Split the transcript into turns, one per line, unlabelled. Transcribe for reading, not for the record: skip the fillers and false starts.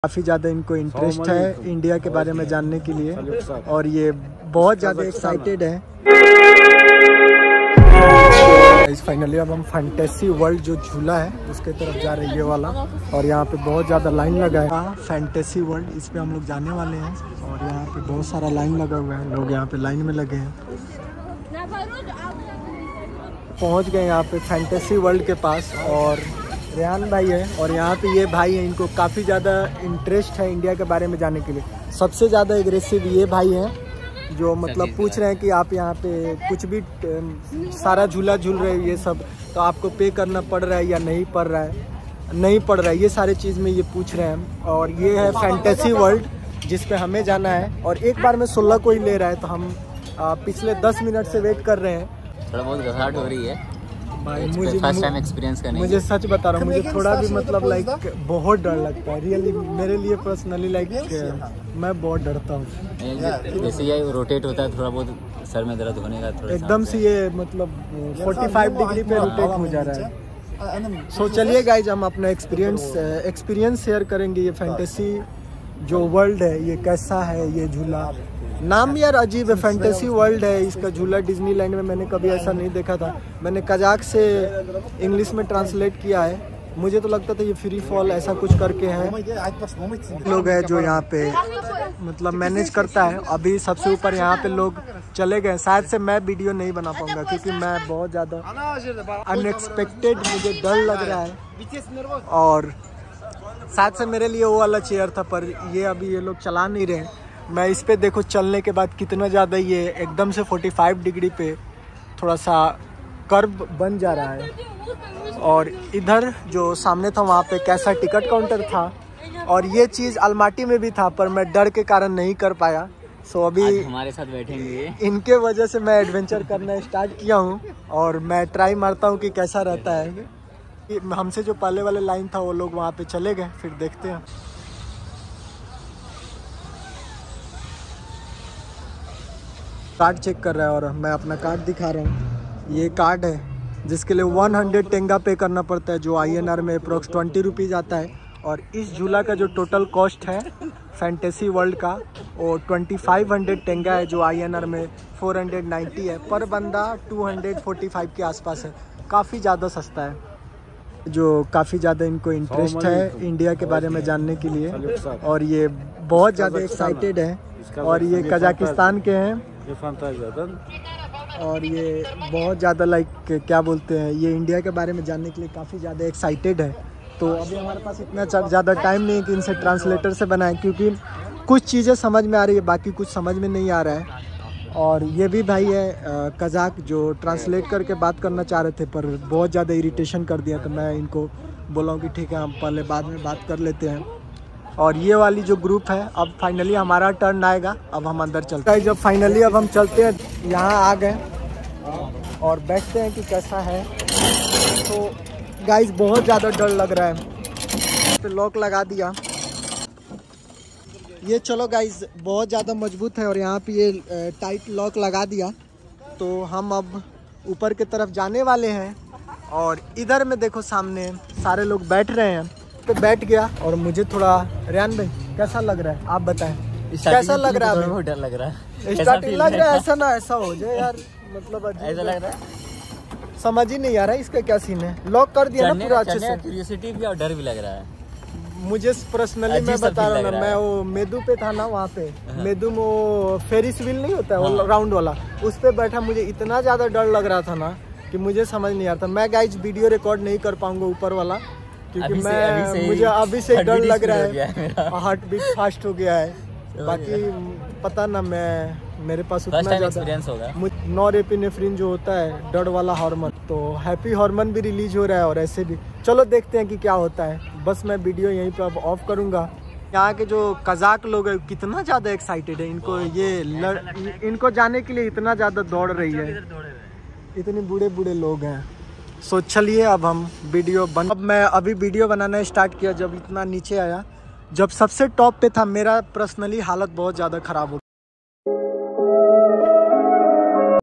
काफ़ी ज़्यादा इनको इंटरेस्ट है इंडिया के बारे में जानने के लिए और ये बहुत ज़्यादा एक्साइटेड है। फाइनली अब हम फैंटेसी वर्ल्ड जो झूला है उसके तरफ जा रहे हैं, ये वाला। और यहाँ पे बहुत ज़्यादा लाइन लगा है। फैंटेसी वर्ल्ड, इस पे हम लोग जाने वाले हैं और यहाँ पे बहुत सारा लाइन लगा हुआ है, लोग यहाँ पे लाइन में लगे हैं। पहुँच गए यहाँ पे फैंटेसी वर्ल्ड के पास और रेहान भाई है और यहाँ पे ये भाई है, इनको काफ़ी ज़्यादा इंटरेस्ट है इंडिया के बारे में जानने के लिए। सबसे ज़्यादा एग्रेसिव ये भाई हैं जो मतलब पूछ रहे हैं कि आप यहाँ पे कुछ भी सारा झूला झूल रहे हो ये सब, तो आपको पे करना पड़ रहा है या नहीं पड़ रहा है, नहीं पड़ रहा है, ये सारे चीज़ में ये पूछ रहे हैं। और ये है फैंटेसी वर्ल्ड जिस पे हमें जाना है और एक बार में 16 को ही ले रहा है, तो हम पिछले 10 मिनट से वेट कर रहे हैं।
थोड़ा बहुत घबराहट हो रही है
भाई,
फर्स्ट टाइम एक्सपीरियंस करने
मुझे सच बता रहा हूँ, मुझे थोड़ा भी मतलब लाइक बहुत डर लगता है रियली। मेरे लिए पर्सनली लाइक मैं बहुत डरता हूँ।
जैसे ये रोटेट होता है थोड़ा बहुत सर में दर्द होने का थोड़ा
एकदम से ये मतलब 45 डिग्री पे रोटेट हो जा रहा है। सो चलिए गाइज, हम अपना एक्सपीरियंस शेयर करेंगे। ये फैंटेसी जो वर्ल्ड है ये कैसा है, ये झूला नाम यार अजीब है, फैंटेसी वर्ल्ड है इसका झूला। डिज्नीलैंड में मैंने कभी ऐसा नहीं देखा था। मैंने कजाक से इंग्लिश में ट्रांसलेट किया है, मुझे तो लगता था ये फ्री फॉल ऐसा कुछ करके है। लोग हैं जो यहाँ पे मतलब मैनेज करता है। अभी सबसे ऊपर यहाँ पे लोग चले गए, शायद से मैं वीडियो नहीं बना पाऊंगा क्योंकि मैं बहुत ज़्यादा अनएक्सपेक्टेड, मुझे डर लग रहा है। और शायद से मेरे लिए वो वाला चेयर था, पर ये अभी ये लोग चला नहीं रहे। मैं इस पे देखो चलने के बाद कितना ज़्यादा ये एकदम से 45 डिग्री पे थोड़ा सा कर्व बन जा रहा है। और इधर जो सामने था वहाँ पे कैसा टिकट काउंटर था और ये चीज़ अलमाटी में भी था, पर मैं डर के कारण नहीं कर पाया। सो अभी
हमारे साथ बैठेंगे,
इनके वजह से मैं एडवेंचर करना स्टार्ट किया हूँ और मैं ट्राई मारता हूँ कि कैसा रहता है। हमसे जो पहले वाले लाइन था वो लोग वहाँ पे चले गए, फिर देखते हैं। कार्ड चेक कर रहा है और मैं अपना कार्ड दिखा रहा हूँ। ये कार्ड है जिसके लिए 100 टेंगा पे करना पड़ता है, जो INR में अप्रोक्स 20 रुपीज़ आता है। और इस झूला का जो टोटल कॉस्ट है फैंटेसी वर्ल्ड का वो 2500 टेंगा है, जो INR में 490 है। पर बंदा 245 के आसपास है, काफ़ी ज़्यादा सस्ता है। जो काफ़ी ज़्यादा इनको इंटरेस्ट है इंडिया के बारे में जानने के लिए और ये बहुत ज़्यादा एक्साइटेड है। और ये कजाकिस्तान के हैं और ये बहुत ज़्यादा लाइक क्या बोलते हैं, ये इंडिया के बारे में जानने के लिए काफ़ी ज़्यादा एक्साइटेड है। तो अभी हमारे पास इतना ज़्यादा टाइम नहीं है कि इनसे ट्रांसलेटर से बनाएं, क्योंकि कुछ चीज़ें समझ में आ रही है, बाकी कुछ समझ में नहीं आ रहा है। और ये भी भाई है कजाक जो ट्रांसलेट करके बात करना चाह रहे थे, पर बहुत ज़्यादा इरिटेशन कर दिया, तो मैं इनको बोला हूँ कि ठीक है हम पहले बाद में बात कर लेते हैं। और ये वाली जो ग्रुप है, अब फाइनली हमारा टर्न आएगा, अब हम अंदर चलते हैं। जब फाइनली अब हम चलते हैं, यहाँ आ गए और बैठते हैं कि कैसा है। तो गाइस बहुत ज़्यादा डर लग रहा है। तो लॉक लगा दिया ये, चलो गाइस बहुत ज़्यादा मजबूत है और यहाँ पे ये टाइट लॉक लगा दिया। तो हम अब ऊपर की तरफ जाने वाले हैं और इधर में देखो सामने सारे लोग बैठ रहे हैं। तो बैठ गया और मुझे थोड़ा, रेहान भाई कैसा लग रहा है आप बताएं, कैसा लग रहा है?
बहुत डर लग रहा है,
स्टार्टिंग लग रहा है ऐसा ना ऐसा हो जाए यार, मतलब
ऐसा लग रहा है,
समझ ही नहीं आ रहा है इसका क्या सीन है। लॉक कर दिया ना पूरा अच्छे से।
क्यूरियोसिटी भी और डर भी लग रहा है
मुझे पर्सनली। मैं बता रहा हूँ ना, मैं वो मेदू पे था ना, वहाँ पे मेदू में वो फेरिस व्हील नहीं होता है वो राउंड वाला, उस पे बैठा। मुझे इतना ज़्यादा डर लग रहा था ना कि मुझे समझ नहीं आ रहा था। मैं गाइस वीडियो रिकॉर्ड नहीं कर पाऊंगा ऊपर वाला, क्योंकि मुझे अभी से डर लग रहा है, हार्ट बीट फास्ट हो गया है। बाकी पता ना, मेरे पास उतना ज़्यादा नॉरएपिनेफ्रिन जो होता है डर वाला हार्मोन, तो हैप्पी हार्मोन भी रिलीज हो रहा है और ऐसे भी। चलो देखते हैं कि क्या होता है। बस मैं वीडियो यहीं पे अब ऑफ करूँगा। यहाँ के जो कजाक लोग हैं कितना ज़्यादा एक्साइटेड है, इनको जाने के लिए इतना ज़्यादा दौड़ रही है, इतने बूढ़े बूढ़े लोग हैं। सो चलिए अब हम वीडियो अब मैं अभी वीडियो बनाना स्टार्ट किया। जब इतना नीचे आया, जब सबसे टॉप पे था, मेरा पर्सनली हालत बहुत ज़्यादा ख़राब हो